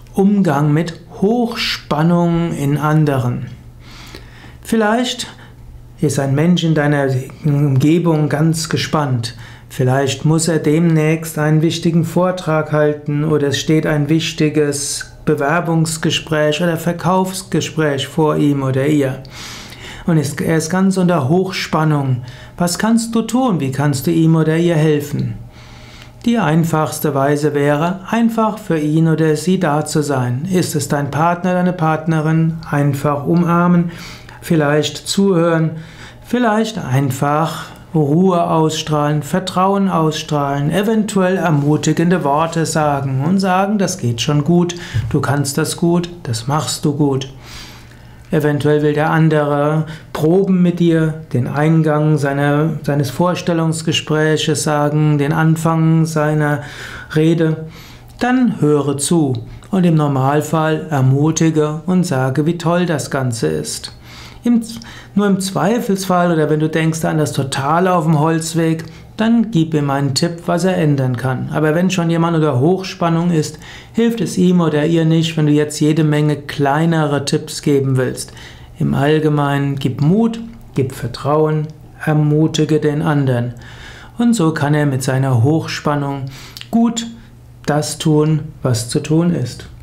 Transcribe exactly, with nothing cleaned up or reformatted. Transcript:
Umgang mit Hochspannung in anderen. Vielleicht ist ein Mensch in deiner Umgebung ganz gespannt. Vielleicht muss er demnächst einen wichtigen Vortrag halten oder es steht ein wichtiges Bewerbungsgespräch oder Verkaufsgespräch vor ihm oder ihr. Und er ist ganz unter Hochspannung. Was kannst du tun? Wie kannst du ihm oder ihr helfen? Die einfachste Weise wäre, einfach für ihn oder sie da zu sein. Ist es dein Partner, deine Partnerin? Einfach umarmen, vielleicht zuhören, vielleicht einfach Ruhe ausstrahlen, Vertrauen ausstrahlen, eventuell ermutigende Worte sagen und sagen, das geht schon gut, du kannst das gut, das machst du gut. Eventuell will der andere proben mit dir, den Eingang seiner, seines Vorstellungsgespräches sagen, den Anfang seiner Rede. Dann höre zu und im Normalfall ermutige und sage, wie toll das Ganze ist. Im, nur im Zweifelsfall oder wenn du denkst an das Totale auf dem Holzweg, dann gib ihm einen Tipp, was er ändern kann. Aber wenn schon jemand unter Hochspannung ist, hilft es ihm oder ihr nicht, wenn du jetzt jede Menge kleinere Tipps geben willst. Im Allgemeinen gib Mut, gib Vertrauen, ermutige den anderen. Und so kann er mit seiner Hochspannung gut das tun, was zu tun ist.